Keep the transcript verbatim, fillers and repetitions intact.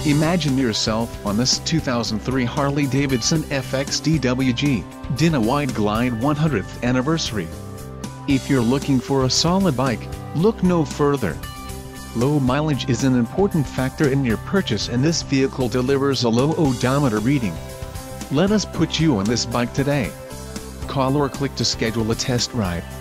Imagine yourself on this two thousand three Harley-Davidson F X D W G, Dyna Wide Glide one hundredth Anniversary. If you're looking for a solid bike, look no further. Low mileage is an important factor in your purchase, and this vehicle delivers a low odometer reading. Let us put you on this bike today. Call or click to schedule a test ride.